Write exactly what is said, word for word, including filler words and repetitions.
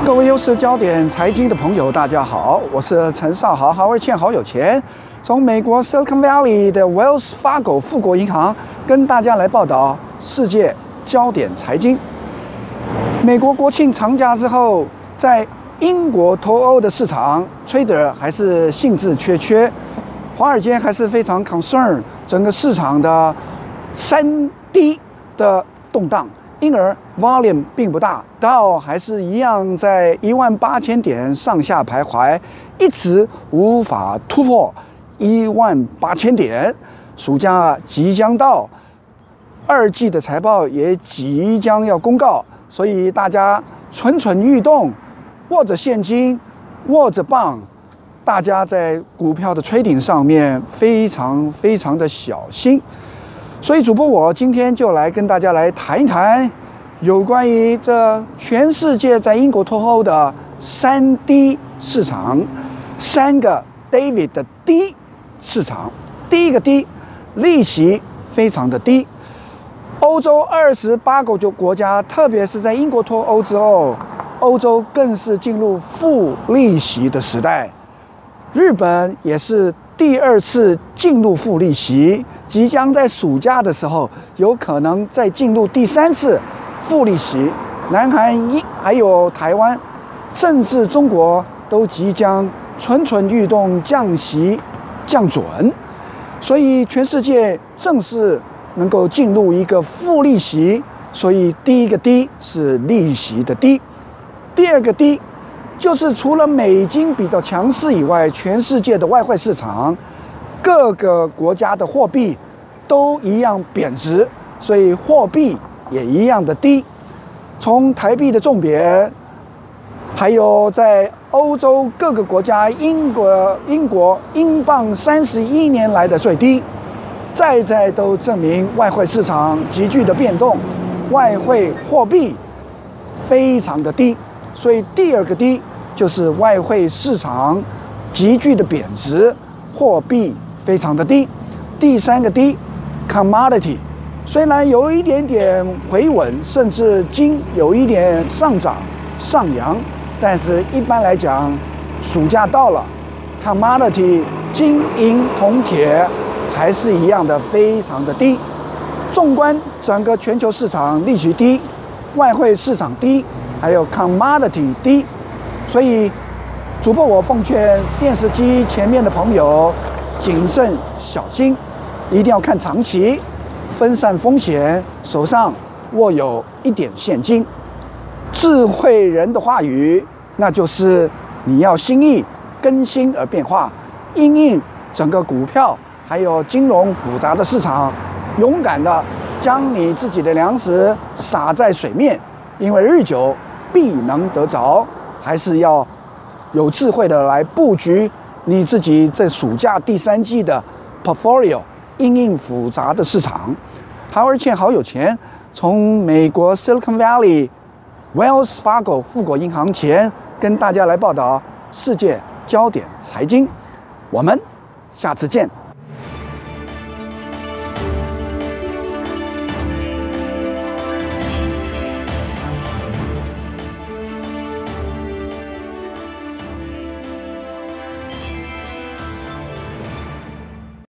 各位优势焦点财经的朋友，大家好，我是陈少豪，豪而欠好有钱，从美国 Silicon Valley 的 Wells Fargo 富国银行跟大家来报道世界焦点财经。美国国庆长假之后，在英国脱欧的市场 ，Trader 还是兴致缺缺，华尔街还是非常 concern 整个市场的三低的动荡。因而 volume 并不大，道还是一样在一万八千点上下徘徊，一直无法突破一万八千点。暑假即将到，二季的财报也即将要公告，所以大家蠢蠢欲动，握着现金，握着棒，大家在股票的trading上面非常非常的小心。所以主播我今天就来跟大家来谈一谈有关于这全世界在英国脱欧的三低市场，三个 David 的低市场。第一个低，利息非常的低。欧洲二十八个国家，特别是在英国脱欧之后，欧洲更是进入负利息的时代。日本也是第二次进入负利息，即将在暑假的时候有可能再进入第三次负利息。南韩、还有台湾，甚至中国都即将蠢蠢欲动降息降准，所以全世界正式能够进入一个负利息。所以第一个低是利息的低，第二个低就是除了美金比较强势以外，全世界的外汇市场各个国家的货币都一样贬值，所以货币也一样的低。从台币的重贬，还有在欧洲各个国家，英国英国英镑三十一年来的最低，再再都证明外汇市场急剧的变动，外汇货币非常的低。所以第二个低就是外汇市场急剧的贬值，货币非常的低。第三个低 ，commodity 虽然有一点点回稳，甚至金有一点上涨上扬，但是一般来讲，暑假到了 ，commodity 金银铜铁还是一样的非常的低。纵观整个全球市场，利息低，外汇市场低，还有 commodity 低，所以主播我奉劝电视机前面的朋友谨慎小心，一定要看长期，分散风险，手上握有一点现金。智慧人的话语，那就是你要心意更新而变化，因应整个股票还有金融复杂的市场，勇敢的将你自己的粮食撒在水面，因为日久必能得着，还是要有智慧的来布局你自己在暑假第三季的 portfolio， 因应复杂的市场。豪而欠好有钱，从美国 Silicon Valley Wells Fargo 富国银行前跟大家来报道世界焦点财经，我们下次见。